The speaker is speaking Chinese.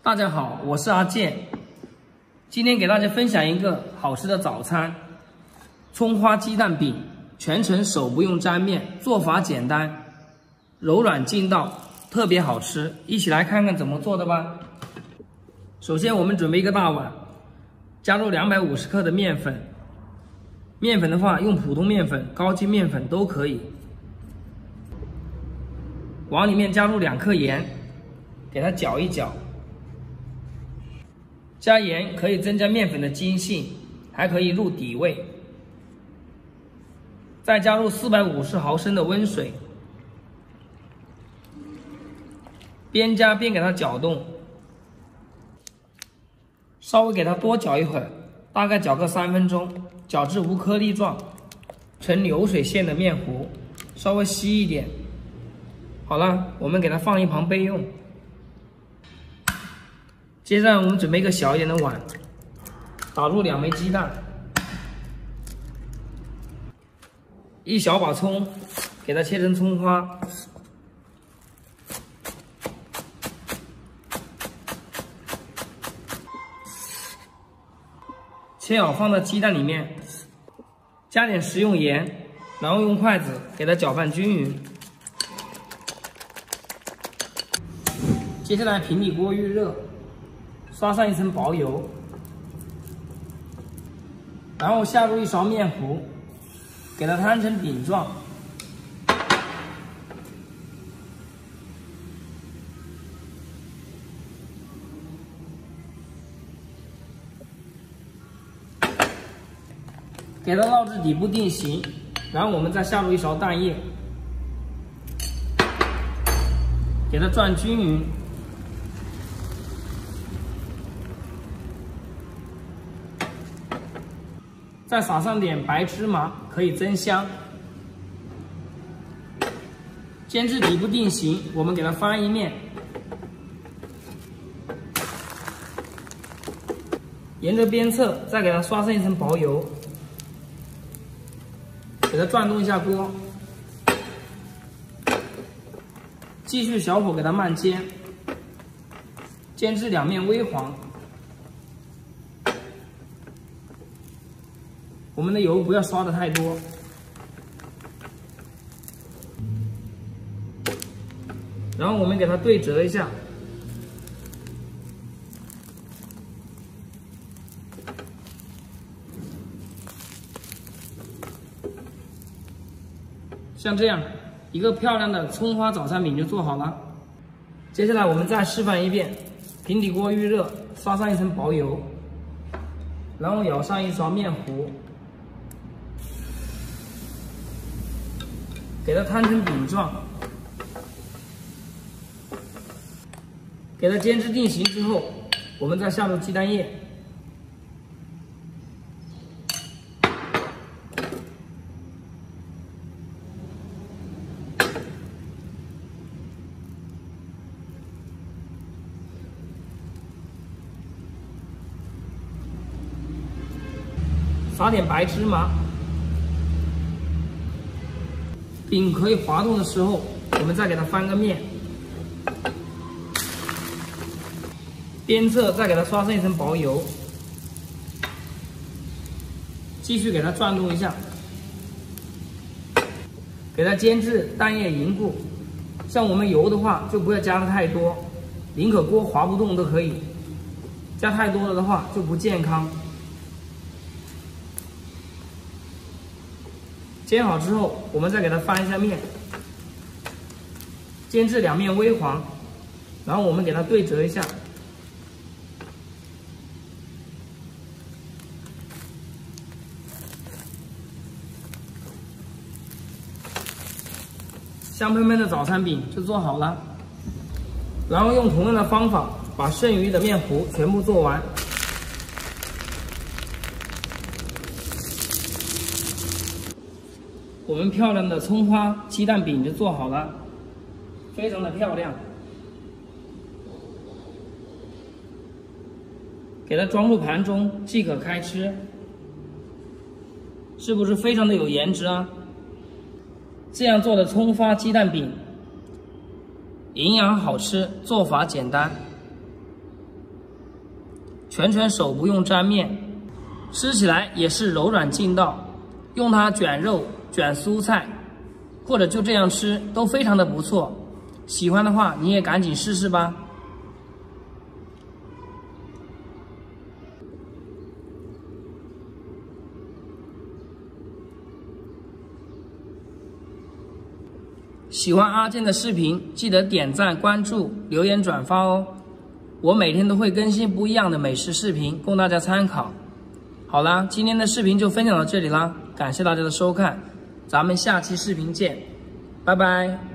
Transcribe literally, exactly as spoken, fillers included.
大家好，我是阿健，今天给大家分享一个好吃的早餐——葱花鸡蛋饼，全程手不用沾面，做法简单，柔软劲道，特别好吃。一起来看看怎么做的吧。首先，我们准备一个大碗，加入两百五十克的面粉。面粉的话，用普通面粉、高筋面粉都可以。往里面加入两克盐，给它搅一搅。加盐可以增加面粉的筋性，还可以入底味。再加入四百五十毫升的温水，边加边给它搅动，稍微给它多搅一会儿，大概搅个三分钟，搅至无颗粒状，呈流水线的面糊，稍微稀一点。好了，我们给它放一旁备用。接着我们准备一个小一点的碗，打入两枚鸡蛋，一小把葱，给它切成葱花，切好放到鸡蛋里面，加点食用盐，然后用筷子给它搅拌均匀。接下来平底锅预热，刷上一层薄油，然后下入一勺面糊，给它摊成饼状。给它烙至底部定型，然后我们再下入一勺蛋液，给它转均匀。再撒上点白芝麻，可以增香。煎至底部定型，我们给它翻一面，沿着边侧再给它刷上一层薄油，给它转动一下锅，继续小火给它慢煎，煎至两面微黄。我们的油不要刷的太多，然后我们给它对折一下，像这样一个漂亮的葱花早餐饼就做好了。接下来我们再示范一遍，平底锅预热，刷上一层薄油，然后舀上一勺面糊，给它摊成饼状，给它煎至定型之后，我们再下入鸡蛋液，撒点白芝麻。饼可以滑动的时候，我们再给它翻个面，边侧再给它刷上一层薄油，继续给它转动一下，给它煎至蛋液凝固。像我们油的话，就不要加的太多，宁可锅滑不动都可以，加太多了的话就不健康。煎好之后，我们再给它翻一下面，煎至两面微黄，然后我们给它对折一下，香喷喷的早餐饼就做好了。然后用同样的方法把剩余的面糊全部做完。我们漂亮的葱花鸡蛋饼就做好了，非常的漂亮。给它装入盘中即可开吃，是不是非常的有颜值啊？这样做的葱花鸡蛋饼，营养好吃，做法简单。 全程手不用沾面，吃起来也是柔软劲道，用它卷肉、卷蔬菜，或者就这样吃都非常的不错。喜欢的话你也赶紧试试吧。喜欢阿健的视频，记得点赞、关注、留言、转发哦。我每天都会更新不一样的美食视频，供大家参考。好啦，今天的视频就分享到这里啦，感谢大家的收看，咱们下期视频见，拜拜。